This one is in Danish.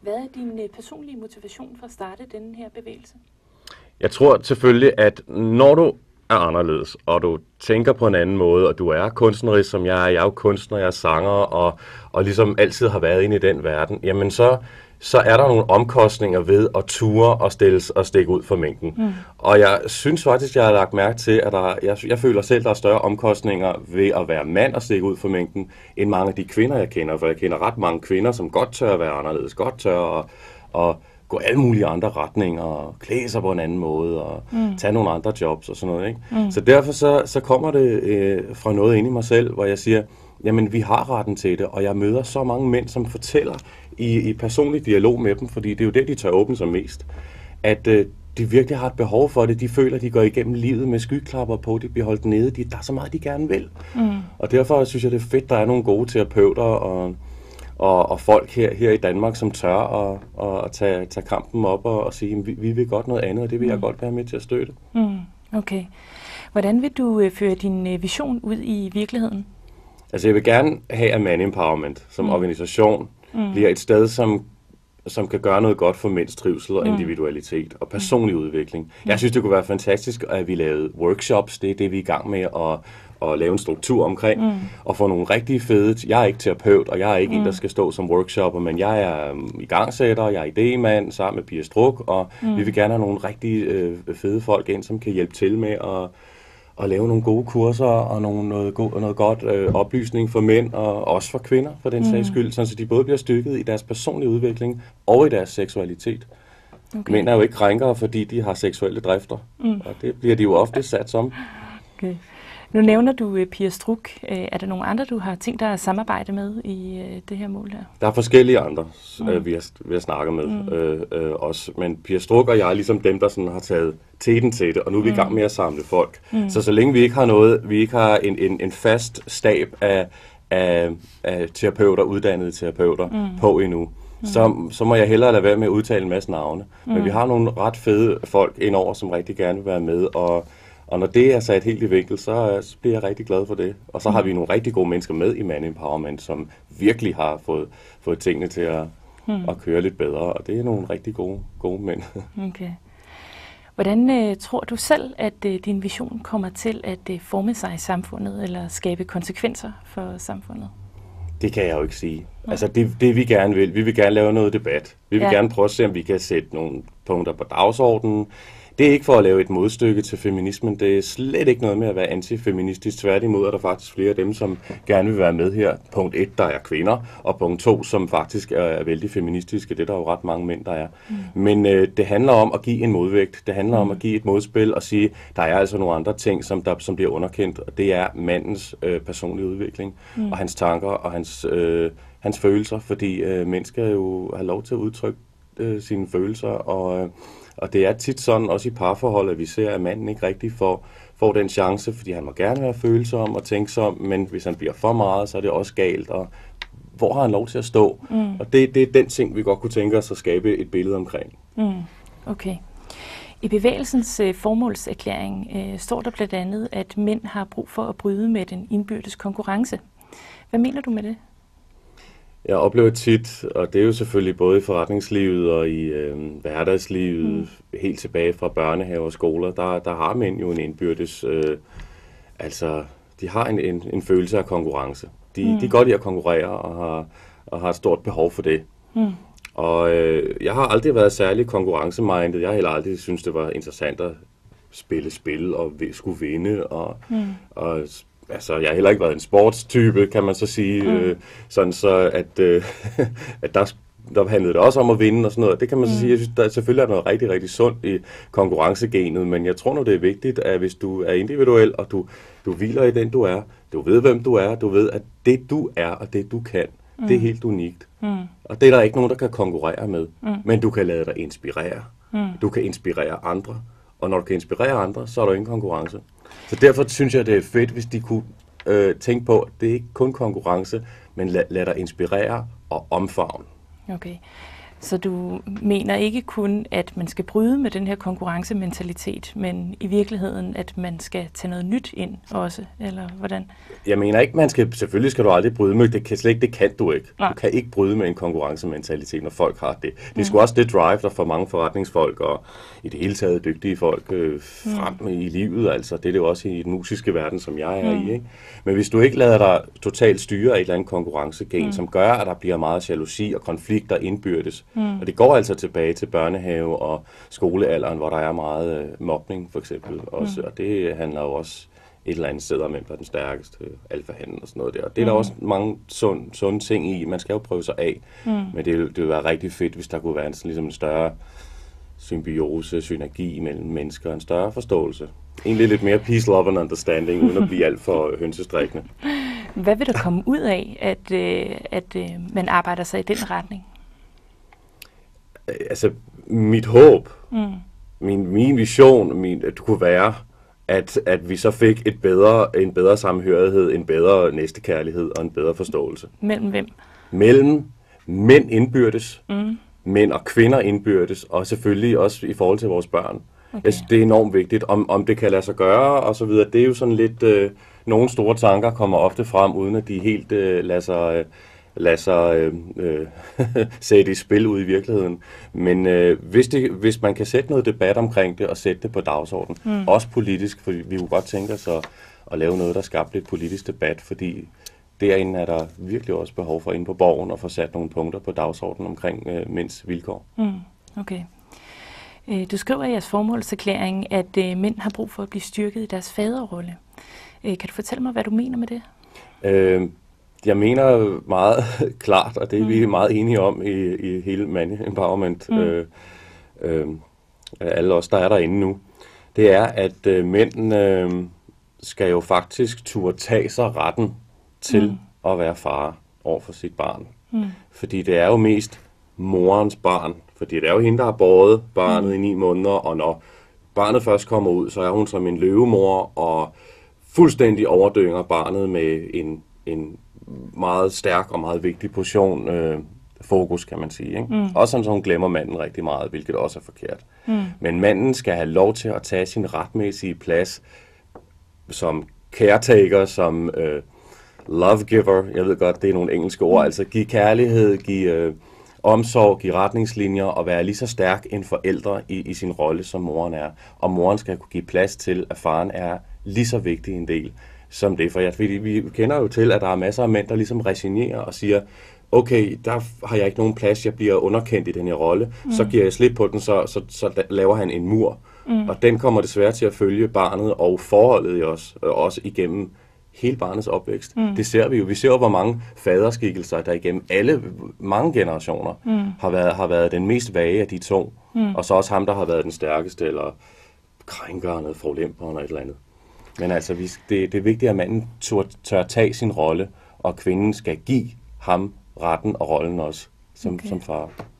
Hvad er din personlige motivation for at starte denne her bevægelse? Jeg tror selvfølgelig, at når du er anderledes, og du tænker på en anden måde, og du er kunstnerisk, som jeg er jo kunstner, jeg er sanger, og ligesom altid har været inde i den verden, jamen så er der nogle omkostninger ved at ture og stikke ud for mængden. Og jeg synes faktisk, jeg har lagt mærke til, at jeg føler selv, der er større omkostninger ved at være mand og stikke ud for mængden, end mange af de kvinder, jeg kender. For jeg kender ret mange kvinder, som godt tør at være anderledes, godt tør at gå alle mulige andre retninger, og klæde sig på en anden måde, og tage nogle andre jobs og sådan noget. Ikke? Så derfor så kommer det fra noget inde i mig selv, hvor jeg siger, jamen vi har retten til det, og jeg møder så mange mænd, som fortæller i personlig dialog med dem, fordi det er jo det, de tør åbne sig mest, at de virkelig har et behov for det. De føler, at de går igennem livet med skyklapper på, de bliver holdt nede, der er så meget, de gerne vil. Og derfor synes jeg, det er fedt, der er nogle gode terapeuter og folk her i Danmark, som tør at tage kampen op og sige, at vi vil godt noget andet, og det vil jeg godt være med til at støtte. Okay. Hvordan vil du føre din vision ud i virkeligheden? Altså jeg vil gerne have, at Man Empowerment som organisation bliver et sted, som kan gøre noget godt for mænds trivsel og individualitet og personlig udvikling. Jeg synes, det kunne være fantastisk, at vi lavede workshops. Det er det, vi er i gang med at lave en struktur omkring, og få nogle rigtig fede. Jeg er ikke terapeut, og jeg er ikke en, der skal stå som workshopper, men jeg er igangsætter, jeg er idémand sammen med Pia Struk, og vi vil gerne have nogle rigtig fede folk ind, som kan hjælpe til med at lave nogle gode kurser og noget godt oplysning for mænd og også for kvinder, for den sags skyld, så de både bliver styrket i deres personlige udvikling og i deres seksualitet. Okay. Mænd er jo ikke krænkere, fordi de har seksuelle drifter, og det bliver de jo ofte sat som. Okay. Nu nævner du Pia Struk. Er der nogle andre, du har tænkt dig at samarbejde med i det her mål her? Der er forskellige andre, vi har snakket med også. Men Pia Struk og jeg er ligesom dem, der sådan har taget teten til det, og nu er vi i gang med at samle folk. Så længe vi ikke har en fast stab af terapeuter, uddannede terapeuter på endnu, så må jeg hellere lade være med at udtale en masse navne. Men vi har nogle ret fede folk indover, som rigtig gerne vil være med, og når det er sat helt i vinkel, så bliver jeg rigtig glad for det. Og så har vi nogle rigtig gode mennesker med i Man Empowerment, som virkelig har fået tingene til at køre lidt bedre. Og det er nogle rigtig gode mænd. Okay. Hvordan tror du selv, at din vision kommer til at forme sig i samfundet, eller skabe konsekvenser for samfundet? Det kan jeg jo ikke sige. Altså det vi gerne vil. Vi vil gerne lave noget debat. Vi vil gerne prøve at se, om vi kan sætte nogle punkter på dagsordenen. Det er ikke for at lave et modstykke til feminismen. Det er slet ikke noget med at være antifeministisk. Tværtimod er der faktisk flere af dem, som gerne vil være med her. Punkt 1, der er kvinder, og punkt 2, som faktisk er vældig feministiske. Det er der jo ret mange mænd, der er. Men det handler om at give en modvægt. Det handler om at give et modspil og sige, der er altså nogle andre ting, som bliver underkendt. Og det er mandens personlige udvikling og hans tanker og hans følelser. Fordi mænd skal jo have lov til at udtrykke sine følelser, og det er tit sådan, også i parforhold, at vi ser, at manden ikke rigtig får den chance, fordi han må gerne være følsom og tænksom, men hvis han bliver for meget, så er det også galt, og hvor har han lov til at stå? Og det er den ting, vi godt kunne tænke os at skabe et billede omkring. Okay. I bevægelsens formålserklæring står der blandt andet, at mænd har brug for at bryde med den indbyrdes konkurrence. Hvad mener du med det? Jeg oplever tit, og det er jo selvfølgelig både i forretningslivet og i hverdagslivet, helt tilbage fra børnehaver og skoler, der har mænd jo en indbyrdes, de har en følelse af konkurrence. De er godt i at konkurrere og har et stort behov for det. Og jeg har aldrig været særlig konkurrencemindet. Jeg har heller aldrig syntes, det var interessant at spille spil og skulle vinde og altså, jeg har heller ikke været en sportstype, kan man så sige, sådan så at der handlede det også om at vinde og sådan noget. Det kan man så sige. Jeg synes, der selvfølgelig er noget rigtig, rigtig sundt i konkurrencegenet, men jeg tror nu, det er vigtigt, at hvis du er individuel, og du hviler i den, du er, du ved, hvem du er, du ved, at det, du er, og det, du kan, det er helt unikt. Og det er der ikke nogen, der kan konkurrere med, men du kan lade dig inspirere. Du kan inspirere andre, og når du kan inspirere andre, så er der ingen konkurrence. Så derfor synes jeg, det er fedt, hvis de kunne tænke på, at det ikke kun konkurrence, men lad dig inspirere og omfavne. Okay. Så du mener ikke kun, at man skal bryde med den her konkurrencementalitet, men i virkeligheden, at man skal tage noget nyt ind også, eller hvordan? Jeg mener ikke, selvfølgelig skal du aldrig bryde med, det kan du ikke. Nej. Du kan ikke bryde med en konkurrencementalitet, når folk har det. Det er sgu også det drive, der får mange forretningsfolk og i det hele taget dygtige folk frem i livet. Altså, det er det jo også i den musiske verden, som jeg er i. Ikke? Men hvis du ikke lader dig totalt styre af et eller andet konkurrencegen, som gør, at der bliver meget jalousi og konflikter indbyrdes, og det går altså tilbage til børnehave og skolealderen, hvor der er meget mobning for eksempel også, og det handler jo også et eller andet sted om, hvem er den stærkeste, alfahannen og sådan noget der. Og det er der også mange sunde ting i. Man skal jo prøve sig af, men det ville være rigtig fedt, hvis der kunne være ligesom en større symbiose, synergi mellem mennesker, en større forståelse. Egentlig lidt mere peace, love and understanding, uden at blive alt for hønsestrikkende. Hvad vil der komme ud af, at man arbejder sig i den retning? Altså, mit håb, min vision, det kunne være, at vi så fik en bedre samhørighed, en bedre næstekærlighed og en bedre forståelse. Mellem hvem? Mellem mænd indbyrdes, mænd og kvinder indbyrdes, og selvfølgelig også i forhold til vores børn. Okay. Det er enormt vigtigt, om det kan lade sig gøre, og så videre. Det er jo sådan lidt, nogle store tanker kommer ofte frem, uden at de helt lader sig sætte i spil ud i virkeligheden. Men hvis man kan sætte noget debat omkring det, og sætte det på dagsordenen, også politisk, for vi kunne godt tænke os at lave noget, der skabte lidt politisk debat, fordi derinde er der virkelig også behov for inde på Borgen at få sat nogle punkter på dagsordenen omkring mænds vilkår. Okay. Du skriver i jeres formålserklæring, at mænd har brug for at blive styrket i deres faderrolle. Kan du fortælle mig, hvad du mener med det? Jeg mener meget klart, og det er vi meget enige om i hele Man Empowerment, alle os, der er derinde nu, det er, at mænd skal jo faktisk turde tage sig retten til at være far over for sit barn. Fordi det er jo mest morens barn, fordi det er jo hende, der har båret barnet i 9 måneder, og når barnet først kommer ud, så er hun som en løvemor og fuldstændig overdynger barnet med en meget stærk og meget vigtig portion fokus, kan man sige. Ikke? Også sådan, så hun glemmer manden rigtig meget, hvilket også er forkert. Men manden skal have lov til at tage sin retmæssige plads som caretaker, som love giver. Jeg ved godt, det er nogle engelske ord. Altså give kærlighed, give omsorg, give retningslinjer og være lige så stærk en forælder i sin rolle, som moren er. Og moren skal kunne give plads til, at faren er lige så vigtig en del som det. For vi kender jo til, at der er masser af mænd, der ligesom resignerer og siger, okay, der har jeg ikke nogen plads, jeg bliver underkendt i den her rolle, så giver jeg slip på den, så laver han en mur. Og den kommer desværre til at følge barnet og forholdet også igennem hele barnets opvækst. Det ser vi jo. Vi ser jo, hvor mange faderskikkelser, der igennem mange generationer har været den mest vage af de to. Og så også ham, der har været den stærkeste, eller krænkeren, eller forulemperen, eller et eller andet. Men altså, det er vigtigt, at manden tør tage sin rolle, og kvinden skal give ham retten og rollen også som far.